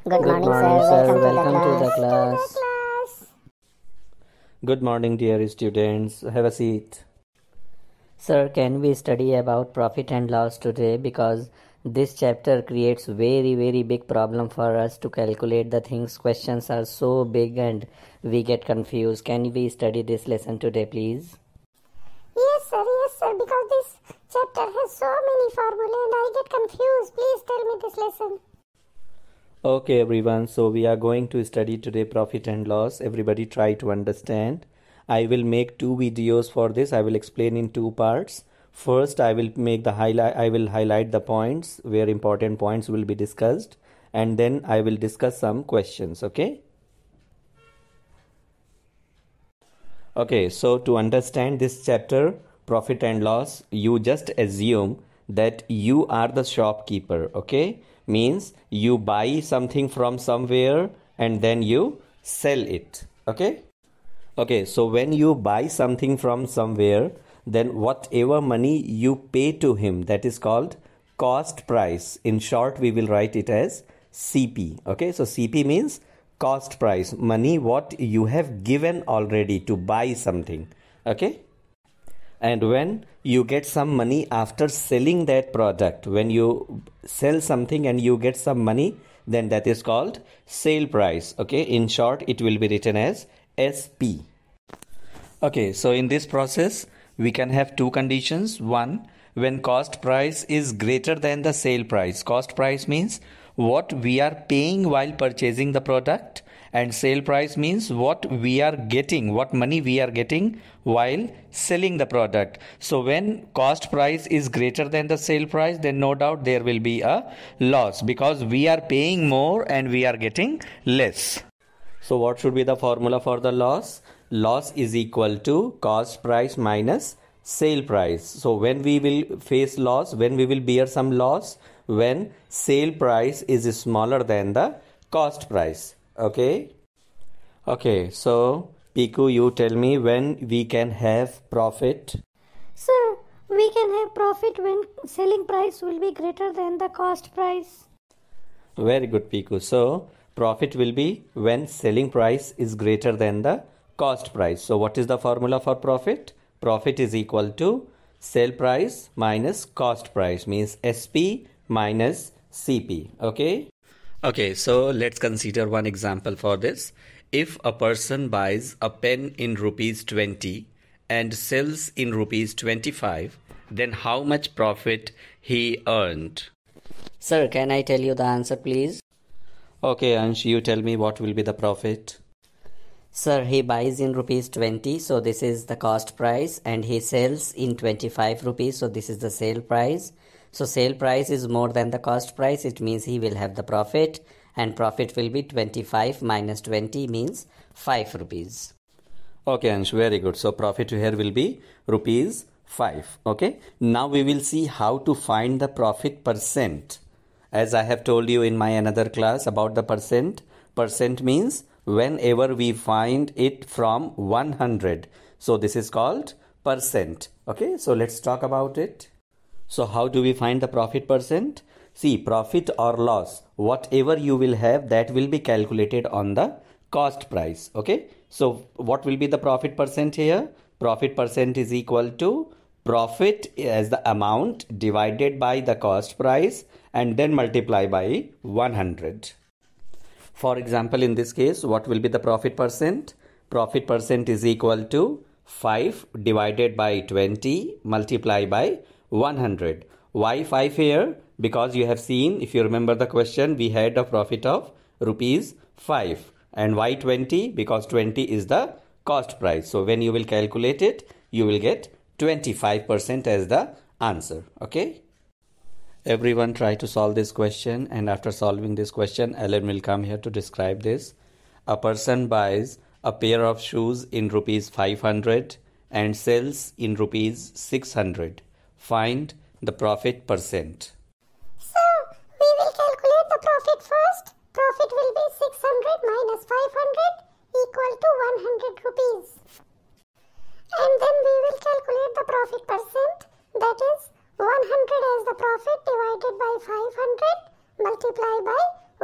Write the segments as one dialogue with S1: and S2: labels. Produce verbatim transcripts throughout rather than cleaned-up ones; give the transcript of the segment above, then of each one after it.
S1: Good
S2: Good
S1: morning,
S2: morning,
S1: sir.
S2: sir.
S1: Welcome, to the
S2: Welcome to the
S1: class.
S2: class.
S3: Good morning, dear students. Have a seat.
S1: Sir, can we study about profit and loss today? Because this chapter creates very, very big problem for us to calculate the things. Questions are so big and we get confused. Can we study this lesson today, please?
S2: Yes, sir. Yes, sir. Because this chapter has so many formulae and I get confused. Please tell me this lesson.
S3: Okay, everyone. So we are going to study today profit and loss. Everybody try to understand. I will make two videos for this. I will explain in two parts. First, I will make the highlight. I will highlight the points where important points will be discussed, and then I will discuss some questions. Okay. Okay. So to understand this chapter, profit and loss, you just assume that you are the shopkeeper. Okay, means you buy something from somewhere and then you sell it. Okay. Okay, so when you buy something from somewhere, then whatever money you pay to him, that is called cost price. In short, we will write it as C P. Okay, so C P means cost price, money what you have given already to buy something. Okay, and when you get some money after selling that product, when you sell something and you get some money, then that is called sale price. Okay, in short, it will be written as S P. Okay, so in this process, we can have two conditions. One, when cost price is greater than the sale price. Cost price means what we are paying while purchasing the product, and sale price means what we are getting, what money we are getting while selling the product. So when cost price is greater than the sale price, then no doubt there will be a loss because we are paying more and we are getting less. So what should be the formula for the loss? Loss is equal to cost price minus sale price. So when we will face loss, when we will bear some loss, when sale price is smaller than the cost price. Okay. Okay. So Piku, you tell me when we can have profit.
S2: Sir, we can have profit when selling price will be greater than the cost price.
S3: Very good, Piku. So profit will be when selling price is greater than the cost price. So what is the formula for profit? Profit is equal to sale price minus cost price, means S P minus C P. Okay. Okay, so let's consider one example for this. If a person buys a pen in rupees twenty and sells in rupees twenty-five, then how much profit he earned?
S1: Sir, can I tell you the answer, please?
S3: Okay, Ansh, you tell me what will be the profit.
S1: Sir, he buys in rupees twenty, so this is the cost price, and he sells in twenty-five rupees, so this is the sale price. So sale price is more than the cost price, it means he will have the profit, and profit will be twenty-five minus twenty means five rupees.
S3: Okay, Ansh, very good. So profit here will be rupees five. Okay, now we will see how to find the profit percent. As I have told you in my another class about the percent, percent means whenever we find it from one hundred. So this is called percent. Okay, so let's talk about it. So how do we find the profit percent? See, profit or loss, whatever you will have, that will be calculated on the cost price. Okay, so what will be the profit percent here? Profit percent is equal to profit as the amount divided by the cost price and then multiply by one hundred. For example, in this case, what will be the profit percent? Profit percent is equal to five divided by twenty multiplied by one hundred. Why five here? Because you have seen, if you remember the question, we had a profit of rupees five. And why twenty? Because twenty is the cost price. So when you will calculate it, you will get twenty-five percent as the answer. Okay. Everyone try to solve this question, and after solving this question, Alan will come here to describe this. A person buys a pair of shoes in rupees five hundred and sells in rupees six hundred. Find the profit percent.
S2: Sir, we will calculate the profit first. Profit will be six hundred minus five hundred equal to one hundred rupees. And then we will calculate the profit percent, that is one hundred as the profit divided by five hundred multiplied by one hundred.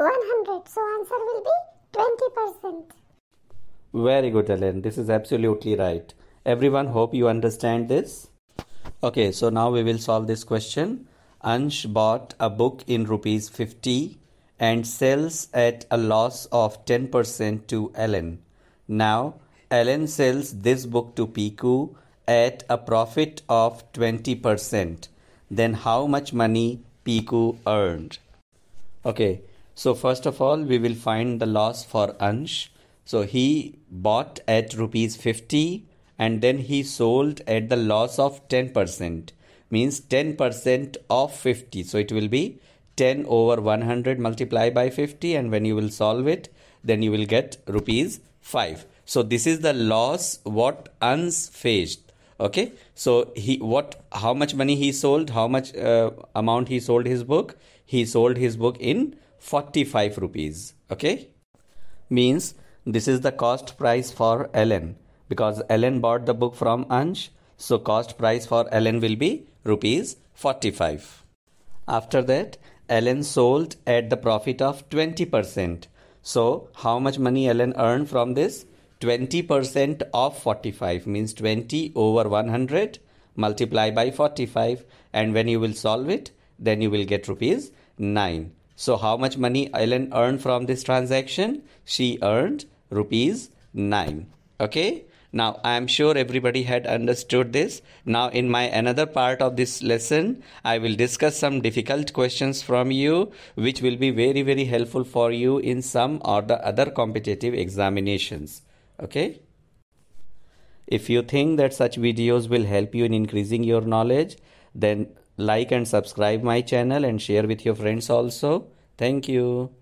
S2: hundred. So answer will be twenty percent.
S3: Very good, Ellen. This is absolutely right. Everyone, hope you understand this. Okay, so now we will solve this question. Ansh bought a book in rupees fifty and sells at a loss of ten percent to Ellen. Now, Ellen sells this book to Piku at a profit of twenty percent. Then how much money Piku earned? Okay, so first of all, we will find the loss for Ansh. So he bought at rupees fifty and then he sold at the loss of ten percent. Means ten percent of fifty. So it will be ten over one hundred multiplied by fifty, and when you will solve it, then you will get rupees five. So this is the loss what Ansh faced. Okay, so he what how much money he sold, how much uh, amount he sold his book? He sold his book in forty-five rupees. Okay, means this is the cost price for Ellen, because Ellen bought the book from Ansh. So cost price for Ellen will be rupees forty-five. After that, Ellen sold at the profit of twenty percent. So how much money Ellen earned from this? twenty percent of forty-five means twenty over one hundred multiply by forty-five, and when you will solve it, then you will get rupees nine. So how much money Ellen earned from this transaction? She earned rupees nine. Okay. Now I am sure everybody had understood this. Now in my another part of this lesson, I will discuss some difficult questions from you, which will be very very helpful for you in some or the other competitive examinations. Okay. If you think that such videos will help you in increasing your knowledge, then like and subscribe my channel and share with your friends also. Thank you.